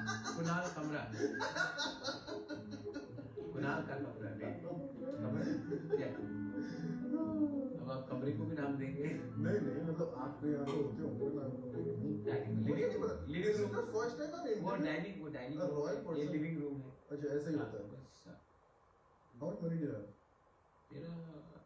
कुणाल कमरा, कुणाल का कमरा नहीं, कमरा क्या? अब आप कमरे को भी नाम देंगे? नहीं नहीं, मतलब आपके यहाँ तो होते होंगे ना नाम। लिविंग रूम, फर्स्ट टाइम आई वो डाइनिंग रॉयल ये लिविंग रूम है। अच्छा ऐसा ही होता है। बस how much money do you have? मेरा